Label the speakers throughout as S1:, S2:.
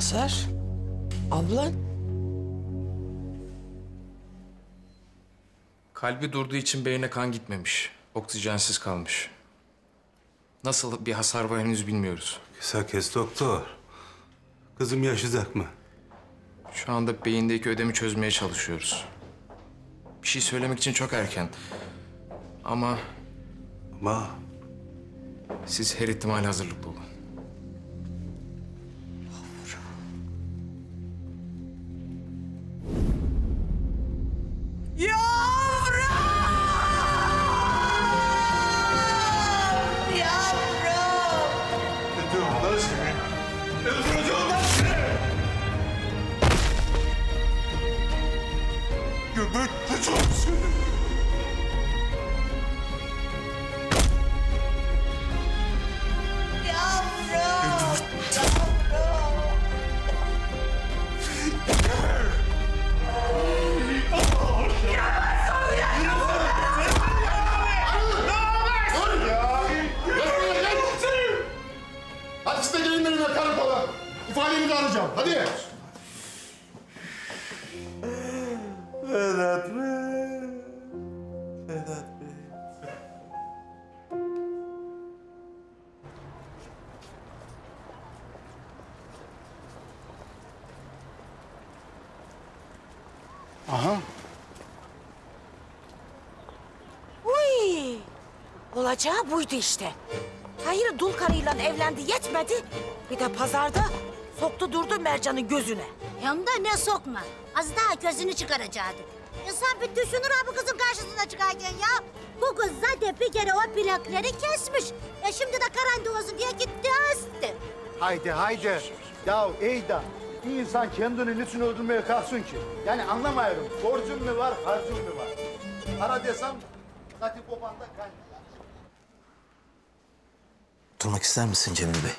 S1: Mazhar, ablan?
S2: Kalbi durduğu için beynine kan gitmemiş. Oksijensiz kalmış. Nasıl bir hasar var henüz bilmiyoruz.
S3: Kısa kes doktor. Kızım yaşayacak mı?
S2: Şu anda beyindeki ödemi çözmeye çalışıyoruz. Bir şey söylemek için çok erken. Ama
S3: Ama
S2: siz her ihtimale hazırlıklı olun.
S4: Hadi siz de gelin benimle karakola. İfadenizi alacağım. Hadi.
S3: Vedat Bey. Vedat Bey.
S4: Aha.
S1: Uy! Olacağı buydu işte. Tahir dul karıyla evlendi yetmedi. Bir de pazarda soktu durdu Mercan'ın gözüne.
S5: Hem de ne sokma. Az daha gözünü çıkaracaktı. İnsan bir düşünür ha bu kızın karşısına çıkarken ya. Bu kız zaten bir kere o plakları kesmiş. Şimdi de karanlık olsun diye gitti astı.
S4: Haydi haydi. Ya Eyda, bir insan kendini niçin öldürmeye kalksın ki? Yani anlamıyorum. Borcun mu var, harcın mı var? Para desem zaten babanda kaynağı.
S6: Durmak ister misin Cemil Bey?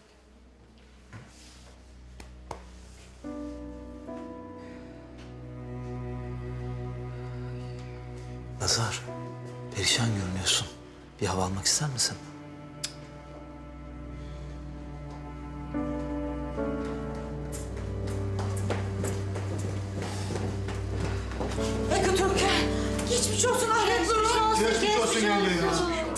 S6: Nazar, perişan görünüyorsun. Bir hava almak ister misin?
S1: Peki Türkan, geçmiş olsun ahiret
S4: Geçmiş olsun yenge ya.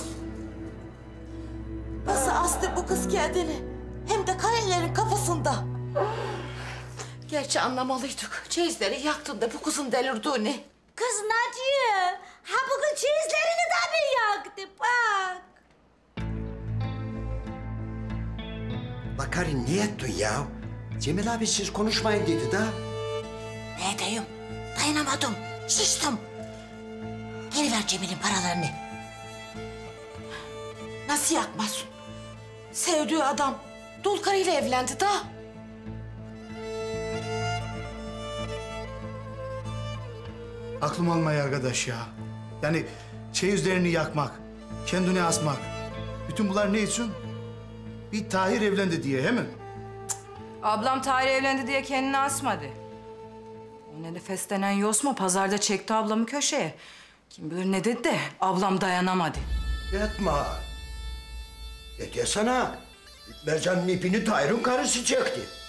S1: Nasıl astı bu kız kendini? Hem de karelerin kafasında. Gerçi anlamalıydık. Çeyizleri yaktın da bu kızın delirdiğini.
S5: Kız Naciye, ha bugün çeyizlerini de mi yaktı bak.
S7: Bakari ne ettin ya? Cemil abi siz konuşmayın dedi da.
S5: Ne diyeyim? Dayanamadım, şiştim. Geri ver Cemil'in paralarını.
S1: Nasıl yakmasın? Sevdiği adam dul karıyla evlendi da.
S4: Aklım almıyor arkadaş ya. Yani çeyizlerini yakmak, kendini asmak. Bütün bunlar ne için? Bir Tahir evlendi diye, he mi?
S8: Ablam Tahir evlendi diye kendini asmadı. O ne nefeslenen yosma pazarda çekti ablamı köşeye. Kim bilir ne dedi de ablam dayanamadı.
S7: Etme. Desene. Mercan'ın ipini Tahir'in karısı çekti.